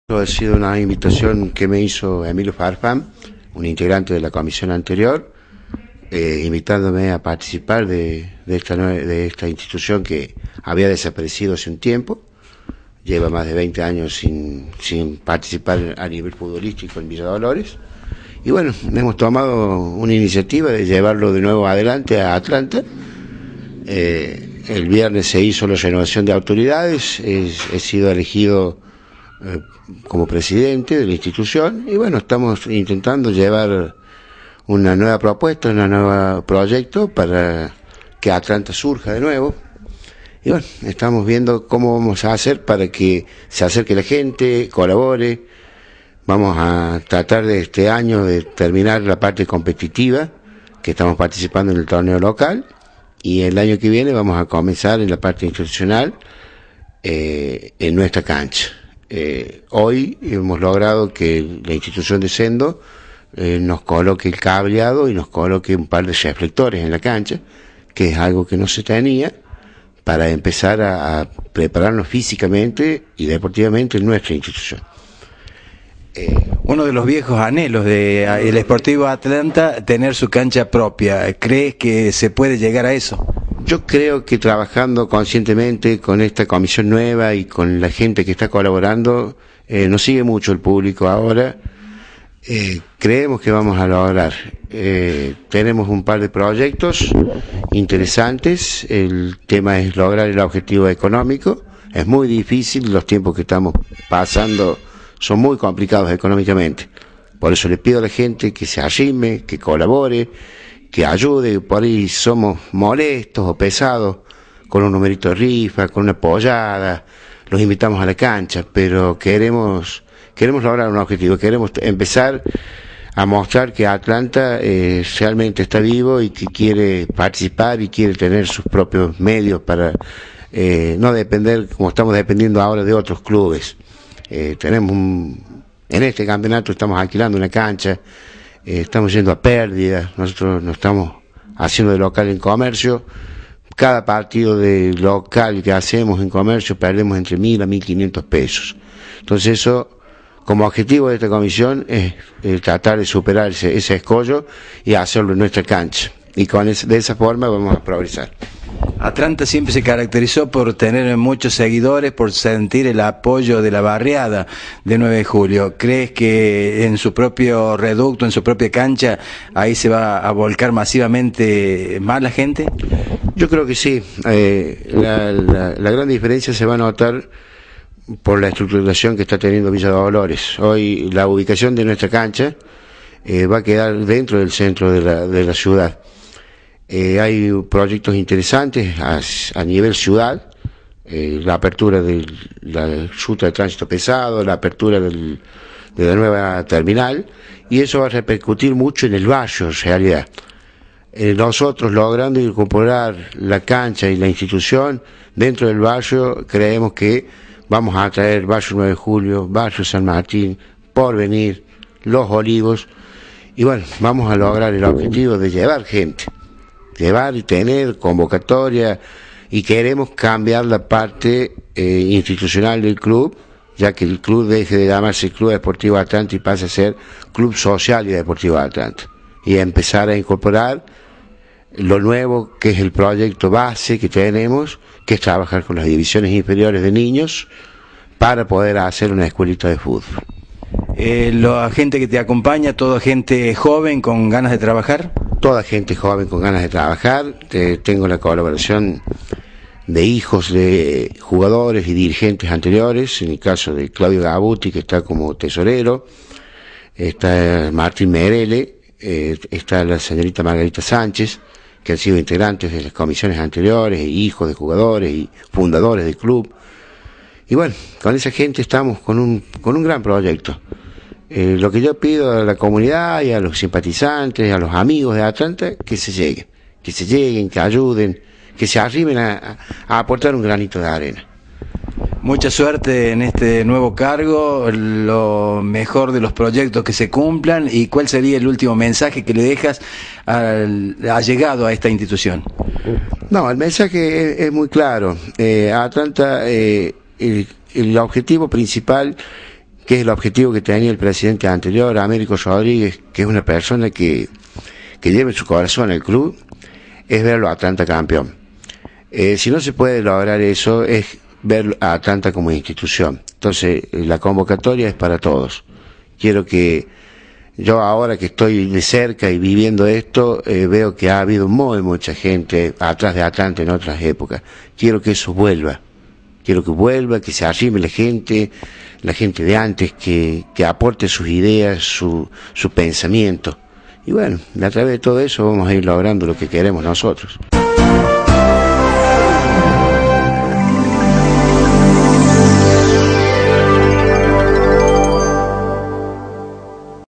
Ha sido una invitación que me hizo Emilio Farfán, un integrante de la comisión anterior, invitándome a participar de esta institución que había desaparecido hace un tiempo. Lleva más de 20 años sin participar a nivel futbolístico en Villa Dolores. Y bueno, hemos tomado una iniciativa de llevarlo de nuevo adelante a Atlanta. El viernes se hizo la renovación de autoridades, he sido elegido como presidente de la institución y bueno, estamos intentando llevar una nueva propuesta, un nuevo proyecto para que Atlanta surja de nuevo. Y bueno, estamos viendo cómo vamos a hacer para que se acerque la gente, colabore. Vamos a tratar de este año de terminar la parte competitiva, que estamos participando en el torneo local, y el año que viene vamos a comenzar en la parte institucional en nuestra cancha. Hoy hemos logrado que la institución de Sendo nos coloque el cableado y nos coloque un par de reflectores en la cancha, que es algo que no se tenía, para empezar a prepararnos físicamente y deportivamente en nuestra institución. Uno de los viejos anhelos del Sportivo Atlanta, tener su cancha propia. ¿Crees que se puede llegar a eso? Yo creo que trabajando conscientemente con esta comisión nueva y con la gente que está colaborando, nos sigue mucho el público ahora. Creemos que vamos a lograr. Tenemos un par de proyectos interesantes. El tema es lograr el objetivo económico. Es muy difícil, los tiempos que estamos pasando son muy complicados económicamente. Por eso le pido a la gente que se arrime, que colabore, que ayude. Por ahí somos molestos o pesados con un numerito de rifa, con una pollada, los invitamos a la cancha, pero queremos lograr un objetivo, queremos empezar a mostrar que Atlanta realmente está vivo y que quiere participar y quiere tener sus propios medios para no depender como estamos dependiendo ahora de otros clubes. En este campeonato estamos alquilando una cancha, estamos yendo a pérdida, nosotros no estamos haciendo de local en comercio. Cada partido de local que hacemos en comercio perdemos entre 1.000 a 1.500 pesos. Entonces eso, como objetivo de esta comisión, es tratar de superar ese escollo y hacerlo en nuestra cancha. Y de esa forma vamos a progresar. Atlanta siempre se caracterizó por tener muchos seguidores, por sentir el apoyo de la barriada de 9 de julio. ¿Crees que en su propio reducto, en su propia cancha, ahí se va a volcar masivamente más la gente? Yo creo que sí. La gran diferencia se va a notar por la estructuración que está teniendo Villa Dolores. Hoy la ubicación de nuestra cancha va a quedar dentro del centro de la ciudad. Hay proyectos interesantes a nivel ciudad, la apertura de la ruta de tránsito pesado, la apertura de la nueva terminal, y eso va a repercutir mucho en el barrio en realidad. Nosotros, logrando incorporar la cancha y la institución dentro del barrio, creemos que vamos a traer barrio 9 de julio, barrio San Martín, Porvenir, Los Olivos, y bueno, vamos a lograr el objetivo de llevar gente, llevar y tener convocatoria, y queremos cambiar la parte institucional del club, ya que el club deje de llamarse Club Deportivo Atlanta y pase a ser Club Social y Deportivo Atlanta, y empezar a incorporar lo nuevo que es el proyecto base que tenemos, que es trabajar con las divisiones inferiores de niños para poder hacer una escuelita de fútbol. ¿La gente que te acompaña, toda gente joven con ganas de trabajar? Toda gente joven con ganas de trabajar. Tengo la colaboración de hijos de jugadores y dirigentes anteriores, en el caso de Claudio Gabuti, que está como tesorero, está Martín Merele, está la señorita Margarita Sánchez, que han sido integrantes de las comisiones anteriores, hijos de jugadores y fundadores del club. Y bueno, con esa gente estamos con un gran proyecto. Lo que yo pido a la comunidad y a los simpatizantes, a los amigos de Atlanta, que se lleguen, que ayuden, que se arrimen a aportar un granito de arena. Mucha suerte en este nuevo cargo, lo mejor de los proyectos que se cumplan, y cuál sería el último mensaje que le dejas allegado a esta institución. No, el mensaje es muy claro. Atlanta, el objetivo principal que es el objetivo que tenía el presidente anterior, Américo Rodríguez, que es una persona que lleva en su corazón el club, es verlo a Atlanta campeón. Si no se puede lograr eso, es ver a Atlanta como institución. Entonces, la convocatoria es para todos. Quiero que yo, ahora que estoy de cerca y viviendo esto, veo que ha habido mucha gente atrás de Atlanta en otras épocas. Quiero que eso vuelva. Quiero que vuelva, que se arrime la gente de antes, que aporte sus ideas, su pensamiento. Y bueno, a través de todo eso vamos a ir logrando lo que queremos nosotros.